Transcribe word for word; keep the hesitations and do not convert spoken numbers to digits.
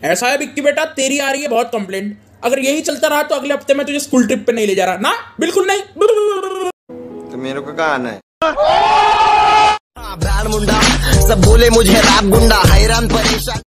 ऐसा है विक्की बेटा, तेरी आ रही है बहुत कंप्लेंट। अगर यही चलता रहा तो अगले हफ्ते मैं तुझे स्कूल ट्रिप पे नहीं ले जा रहा ना, बिल्कुल नहीं। तो मेरे को कहाँ आना है? मुंडा सब बोले मुझे राम गुंडा, हैरान परेशान।